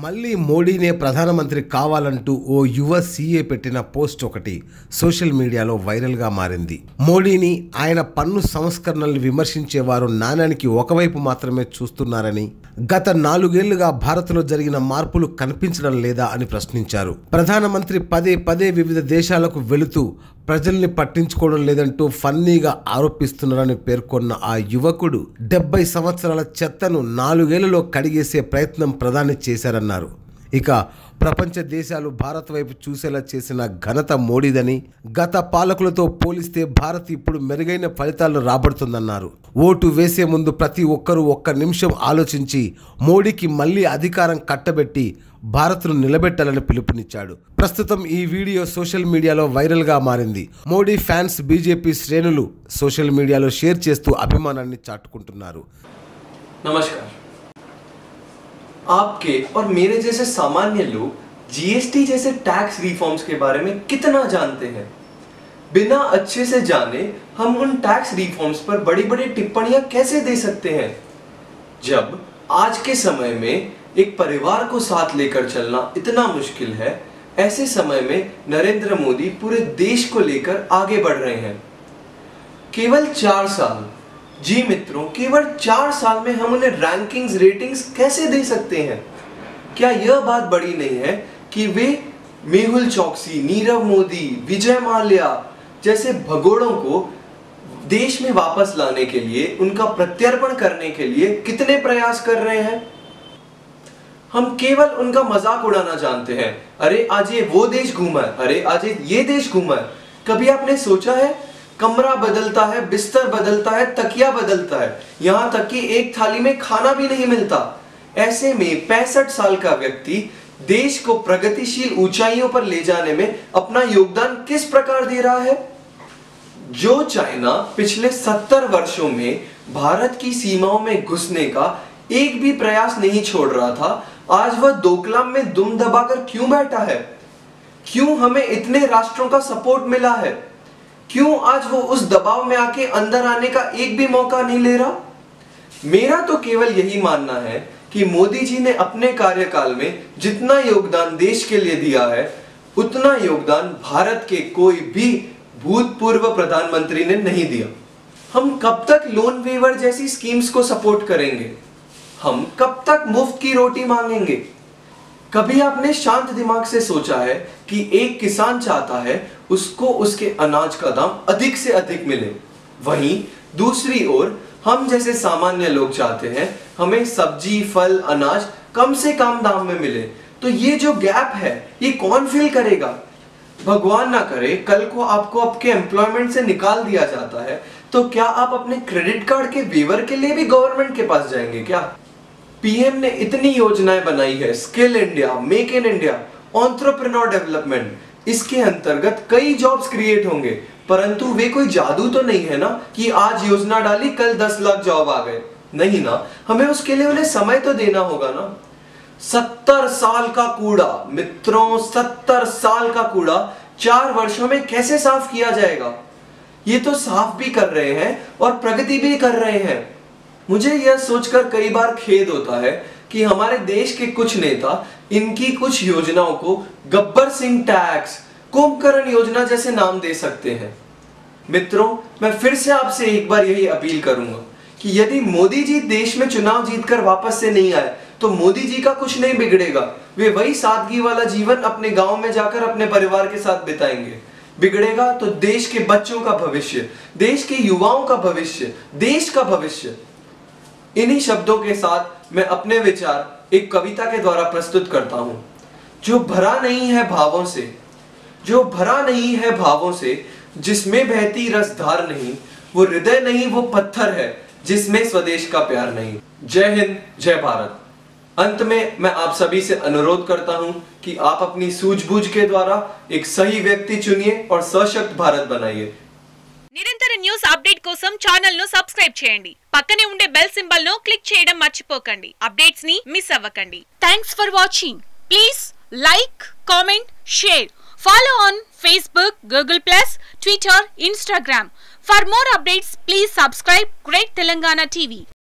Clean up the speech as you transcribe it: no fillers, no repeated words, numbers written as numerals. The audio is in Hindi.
మళ్ళీ మోడీనే ప్రధానమంత్రి కావాలంటూ ఓ యువ సీఏ పెట్టిన పోస్ట్ ఒకటి సోషల్ మీడియాలో వైరల్గా మారింది. మోడీని ఆయన పన్ను సంస్కరణలను విమర్శించేవారు నాణానికి ఒకవైపు మాత్రమే చూస్తున్నారని, గత 4 ఏళ్లుగా భారత్లో జరిగిన మార్పులు కనిపించడం లేదా అని ప్రశ్నించారు. ప్రధానమంత్రి పదే పదే వివిధ దేశాలకు వెళుతూ ప్రజల్ని పట్టించుకోవడం లేదంటూ ఫన్నీగా ఆరోపిస్తున్నారని పేర్కొన్న ఆ యువకుడు 70 సంవత్సరాల చెత్తను 4 ఏళ్లలో కడిగేసే ప్రయత్నం ప్రధాని చేశారన్నారు. ఇక ప్రపంచ దేశాలు భారత్ వైపు చూసేలా చేసిన ఘనత మోడీదని, గత పాలకులతో పోలిస్తే భారత్ ఇప్పుడు మెరుగైన ఫలితాలు రాబడుతుందన్నారు. ఓటు వేసే ముందు ప్రతి ఒక్కరూ 1 నిమిషం ఆలోచించి మోడీకి మళ్ళీ అధికారం కట్టబెట్టి భారత్ను నిలబెట్టాలని పిలుపునిచ్చాడు. ప్రస్తుతం ఈ వీడియో సోషల్ మీడియాలో వైరల్గా మారింది. మోడీ ఫ్యాన్స్, బీజేపీ శ్రేణులు సోషల్ మీడియాలో షేర్ చేస్తూ అభిమానాన్ని చాటుకుంటున్నారు. नमस्कार। आपके और मेरे जैसे सामान्य लोग जीएसटी जैसे टैक्स रिफॉर्म्स के बारे में कितना जानते हैं? बिना अच्छे से जाने हम उन टैक्स रिफॉर्म्स पर बड़ी-बड़ी टिप्पणियां कैसे दे सकते हैं? जब आज के समय में एक परिवार को साथ लेकर चलना इतना मुश्किल है, ऐसे समय में नरेंद्र मोदी पूरे देश को लेकर आगे बढ़ रहे हैं। केवल 4 साल, जी मित्रों, केवल 4 साल में हम उन्हें रैंकिंग्स, रेटिंग्स कैसे दे सकते हैं? क्या यह बात बड़ी नहीं है कि वे मेहुल चौकसी, नीरव मोदी, विजय माल्या जैसे भगोड़ों को देश में वापस लाने के लिए, उनका प्रत्यर्पण करने के लिए कितने प्रयास कर रहे हैं? हम केवल उनका मजाक उड़ाना जानते हैं। अरे आज ये वो देश घूमा है, अरे आज ये देश घूमा है। कभी आपने सोचा है, कमरा बदलता है, बिस्तर बदलता है, तकिया बदलता है, यहां तक कि एक थाली में खाना भी नहीं मिलता। ऐसे में 65 साल का व्यक्ति देश को प्रगतिशील ऊंचाइयों पर ले जाने में अपना योगदान किस प्रकार दे रहा है? जो चाइना पिछले 70 वर्षों में भारत की सीमाओं में घुसने का एक भी प्रयास नहीं छोड़ रहा था, आज वह डोकलाम में दुम दबाकर क्यों बैठा है? क्यों हमें इतने राष्ट्रों का सपोर्ट मिला है? क्यों आज वो उस दबाव में आके अंदर आने का एक भी मौका नहीं ले रहा? मेरा तो केवल यही मानना है कि मोदी जी ने अपने कार्यकाल में जितना योगदान देश के लिए दिया है, उतना योगदान भारत के कोई भी भूतपूर्व प्रधानमंत्री ने नहीं दिया। हम कब तक लोन वेवर जैसी स्कीम्स को सपोर्ट करेंगे? हम कब तक मुफ्त की रोटी मांगेंगे? कभी आपने शांत दिमाग से सोचा है कि एक किसान चाहता है उसको उसके अनाज का दाम अधिक से अधिक मिले, वहीं दूसरी ओर हम जैसे सामान्य लोग चाहते हैं हमें सब्जी, फल, अनाज कम से कम दाम में मिले। तो ये जो गैप है, ये कौन फिल करेगा? भगवान ना करे कल को आपको आपके एम्प्लॉयमेंट से निकाल दिया जाता है, तो क्या आप अपने क्रेडिट कार्ड के वेवर के लिए भी गवर्नमेंट के पास जाएंगे क्या? पीएम ने इतनी योजनाएं बनाई है, skill India, make in India, entrepreneur development, इसके अंतर्गत कई जॉब्स क्रिएट होंगे, परंतु वे कोई जादू तो नहीं है ना कि आज योजना डाली कल 10 लाख जॉब आ गए। नहीं ना, हमें उसके लिए उन्हें समय तो देना होगा ना। 70 साल का कूड़ा मित्रों, 70 साल का कूड़ा 4 वर्षों में कैसे साफ किया जाएगा? ये तो साफ भी कर रहे हैं और प्रगति भी कर रहे हैं। मुझे यह सोचकर कई बार खेद होता है कि हमारे देश के कुछ नेता इनकी कुछ योजनाओं को गब्बर सिंह टैक्स, कुंभकर्ण योजना जैसे नाम दे सकते हैं। मित्रों, मैं फिर से आपसे एक बार यही अपील करूंगा कि यदि मोदी जी देश में चुनाव जीतकर वापस से नहीं आए तो मोदी जी का कुछ नहीं बिगड़ेगा। वे वही सादगी वाला जीवन अपने गांव में जाकर अपने परिवार के साथ बिताएंगे। बिगड़ेगा तो देश के बच्चों का भविष्य, देश के युवाओं का भविष्य, देश का भविष्य। इन्हीं शब्दों के साथ मैं अपने विचार एक कविता के द्वारा प्रस्तुत करता हूं। जो भरा नहीं है भावों से, जो भरा नहीं है भावों से, जिसमें बहती रसधार नहीं, वो हृदय नहीं, वो पत्थर है जिसमें स्वदेश का प्यार नहीं। जय हिंद, जय भारत। अंत में मैं आप सभी से अनुरोध करता हूं कि आप अपनी सूझबूझ के द्वारा एक सही व्यक्ति चुनिए और सशक्त भारत बनाइए। నిరంతర న్యూస్ అప్డేట్ కోసం ఛానల్ ను సబ్స్క్రైబ్ చేయండి. పక్కనే ఉండే బెల్ సింబల్ ను క్లిక్ చేయడం మర్చిపోకండి. అప్డేట్స్ ని మిస్ అవ్వకండి. Thanks for watching. Please like, comment, share. Follow on Facebook, Google+, Twitter, Instagram. For more updates, please subscribe Great Telangana TV.